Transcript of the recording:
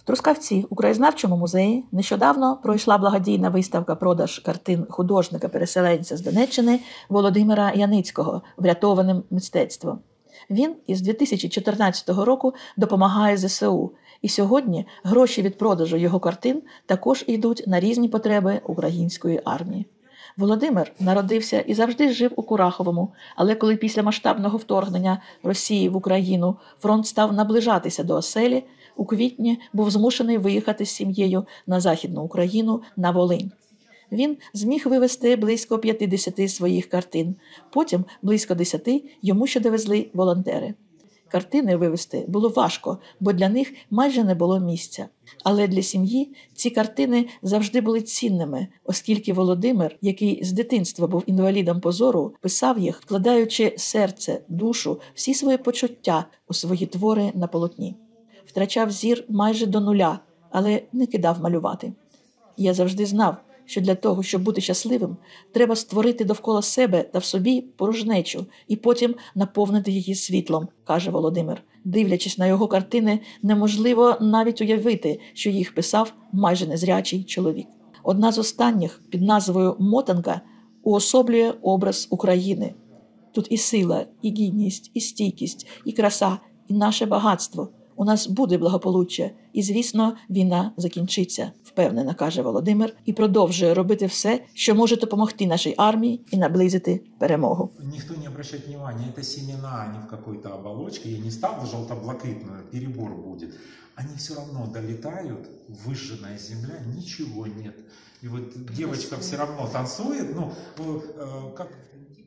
Трускавці у краєзнавчому музеї нещодавно пройшла благодійна виставка-продаж картин художника-переселенця з Донеччини Володимира Яницького «Врятованим мистецтвом». Він із 2014 року допомагає ЗСУ, і сьогодні гроші від продажу його картин також йдуть на різні потреби української армії. Володимир народився і завжди жив у Кураховому, але коли після масштабного вторгнення Росії в Україну фронт став наближатися до оселі, у квітні був змушений виїхати з сім'єю на Західну Україну, на Волинь. Він зміг вивезти близько 50 своїх картин, потім близько 10 йому ще довезли волонтери. Картини вивезти було важко, бо для них майже не було місця. Але для сім'ї ці картини завжди були цінними, оскільки Володимир, який з дитинства був інвалідом по зору, писав їх, вкладаючи серце, душу, всі свої почуття у свої твори на полотні. Втрачав зір майже до нуля, але не кидав малювати. Я завжди знав, що для того, щоб бути щасливим, треба створити довкола себе та в собі порожнечу і потім наповнити її світлом, каже Володимир. Дивлячись на його картини, неможливо навіть уявити, що їх писав майже незрячий чоловік. Одна з останніх, під назвою «Мотанка», уособлює образ України. Тут і сила, і гідність, і стійкість, і краса, і наше багатство. У нас буде благополуччя, і, звісно, війна закінчиться, впевнено каже Володимир, і продовжує робити все, що може допомогти нашій армії і наблизити перемогу. Ніхто не обращає уваги, це семена, а не в какой-то оболочке, я не став желтоблакитную, перебор будет. Они все равно долетают, выжженная земля, ничего нет. И вот девочка все равно танцует, как